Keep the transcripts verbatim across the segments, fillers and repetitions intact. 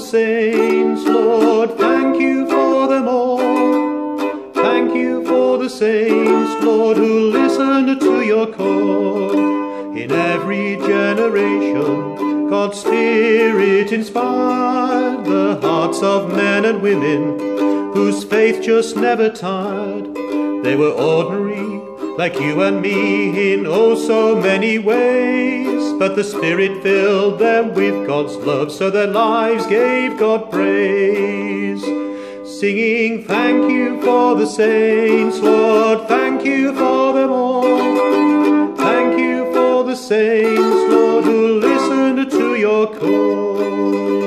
saints, Lord, thank you for them all. Thank you for the saints, Lord, who listened to your call. In every generation, God's Spirit inspired the hearts of men and women whose faith just never tired. They were ordinary, like you and me, in oh so many ways, but the Spirit filled them with God's love, so their lives gave God praise. Singing, thank you for the saints, Lord, thank you for them all. Thank you for the saints, Lord, who listened to your call.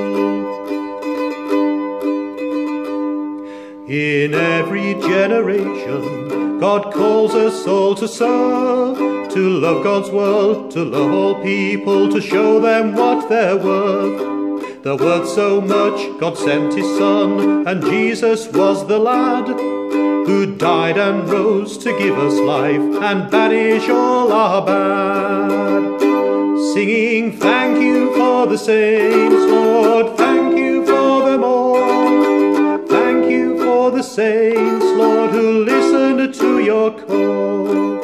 In every generation, God calls us all to serve, to love God's world, to love all people, to show them what they're worth. They're worth so much, God sent His Son, and Jesus was the lad who died and rose to give us life and banish all our bad. Singing, thank you for the saints, Lord, thank you for them all. Thank you for the saints, Lord, who listened to your call.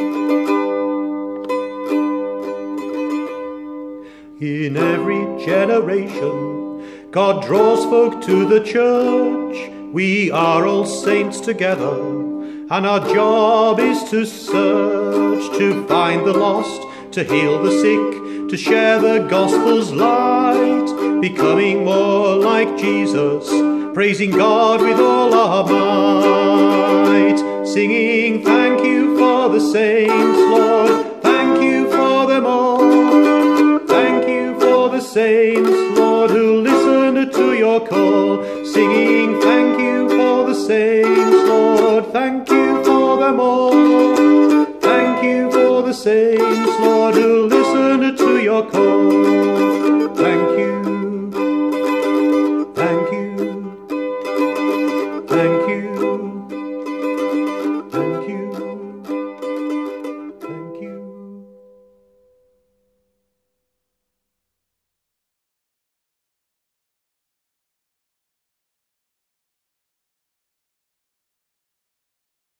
In every generation, God draws folk to the church. We are all saints together, and our job is to search, to find the lost, to heal the sick, to share the gospel's light, becoming more like Jesus, praising God with all our might. Singing, thank you for the saints, Lord, thank you for them all. Thank you for the saints, Lord, who listened to your call. Singing, thank you for the saints, Lord, thank you for them all. Thank you for the saints,